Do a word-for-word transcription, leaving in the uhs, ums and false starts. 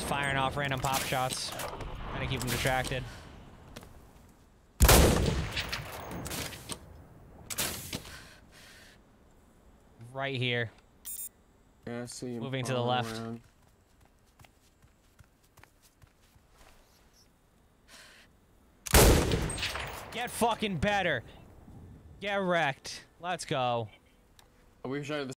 firing off random pop shots. Trying to keep them distracted. Right here. Yeah, I see him. Moving to the left. Around. Get fucking better. Get wrecked. Let's go. I wish I had the